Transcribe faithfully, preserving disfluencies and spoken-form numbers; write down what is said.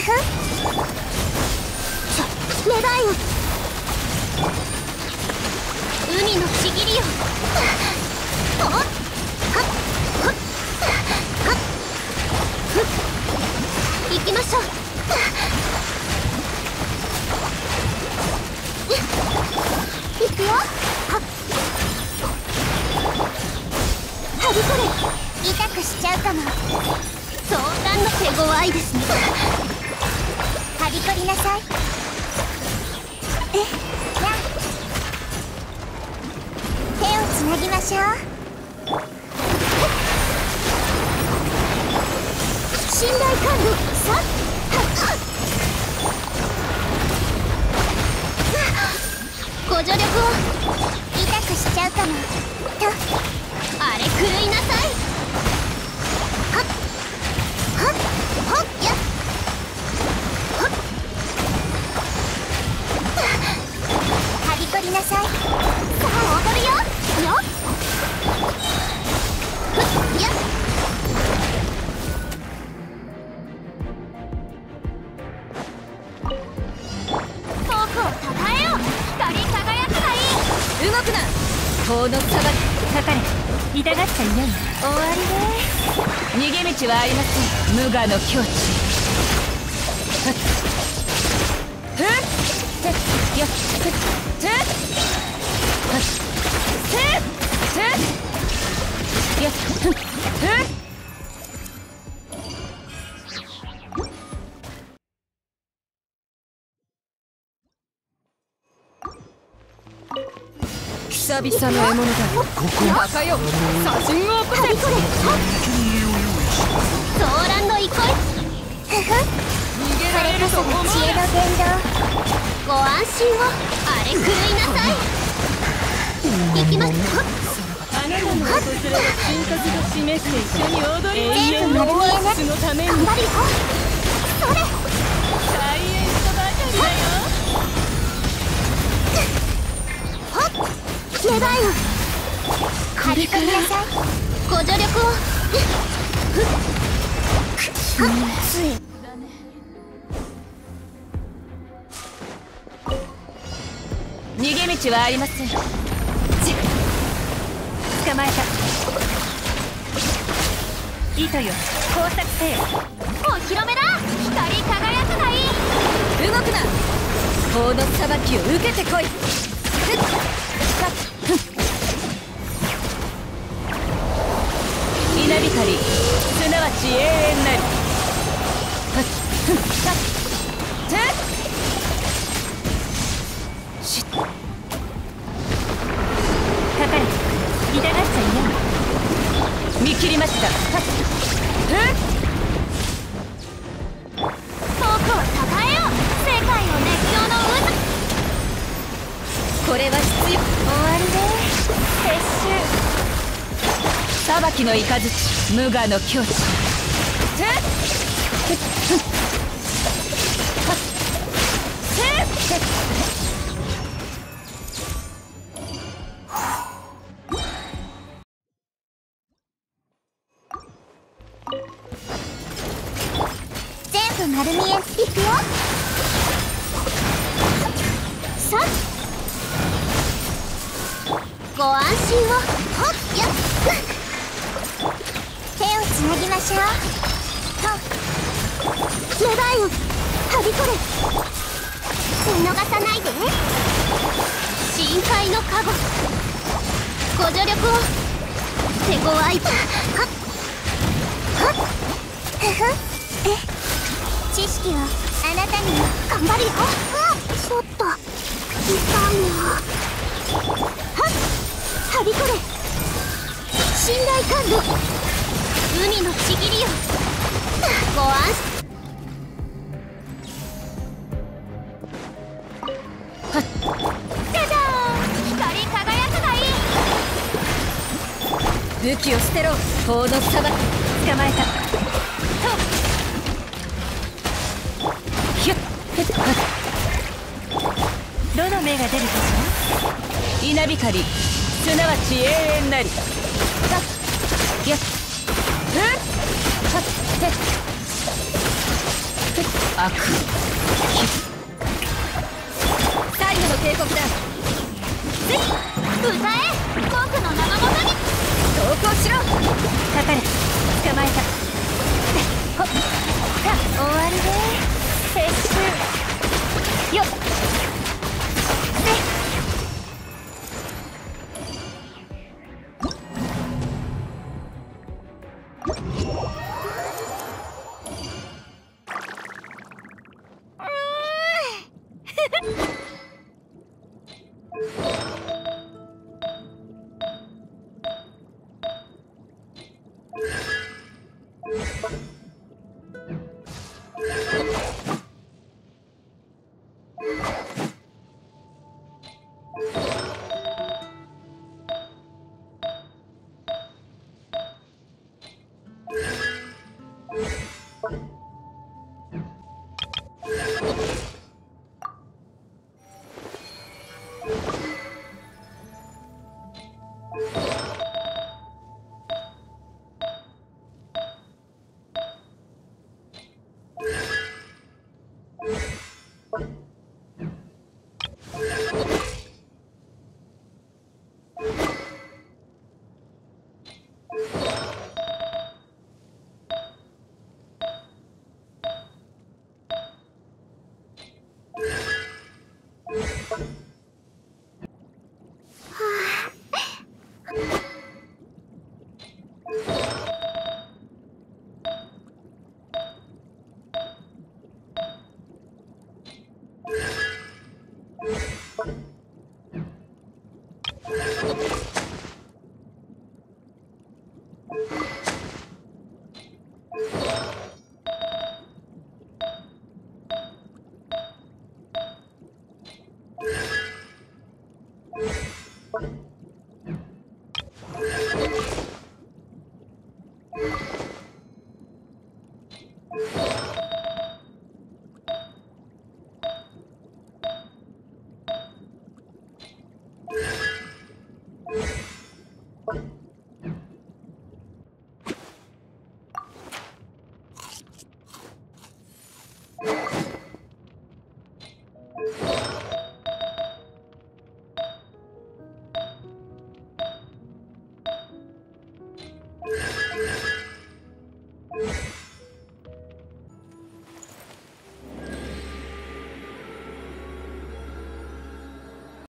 願いを海のちぎりよ。おっはっはっはっ行きましょう。行くよ。はっはびこれ痛くしちゃうかも。相談の手強いですね。はびこりなさい。えや手をつなぎましょう。信頼感度さっご助力を痛くしちゃうかも。とあれ狂いなさい。はっはっはっやっはっはびこりなさい。さあ踊るよよっふっやっ僕をたたえよ。光り輝くがいい。動くな。法の裁きかかれ。痛がっちゃいない。終わりね。逃げ道はありません。無我の境地。ふっふっふっよっふっふっふっふっよっふっふっ久々の獲物だ。バカよ、写真を起こせ。ソーランの憩い。ふふ逃げられると思う。知恵の伝道。ご安心を。あれ狂いなさい。行きます。あなたの訪れは神格が示して一緒に踊り。永遠のオアシスのために頑張るよ。それサイエンスばかりだよ。はっ願いをはびこりなさい。ご助力を。ふっはっつい逃げ道はありません。捕まえた。糸よ工作せよ。お披露目だ。光り輝くがいい。動くな。法の裁きを受けてこい。ふっはっ稲光すなわち永遠なり。はっふっはっふっシュッかかれ。痛がっちゃいない。見切りました。はっふっ僕をたたえよ。世界の熱狂の渦。これは必要。終わりで撤収。裁きの雷無我の境地。全部丸見え。いくよ。さっご安心を。はっやっ手をつなぎましょう。はっ願いをはびこれ。見逃さないで。深海の加護。ご助力を。手強い。はっはっふふえ知識をあなたにも。頑張るよ。あちょっと痛いな。はっはびこれ。信頼感度。海のちぎりよ。ご安心。はっじゃじゃーん。光り輝くがいい。武器を捨てろ。法の裁き捕まえた。ひゅっふっはっどの目が出るかしら。稲光すなわち永遠なり。はっやっふっはっへっふ悪最後の警告だ。ぜひ歌え、僕の名のもとに投降しろ。かかれ、捕まえた。ほっさあ終わりで撤収よっ。 you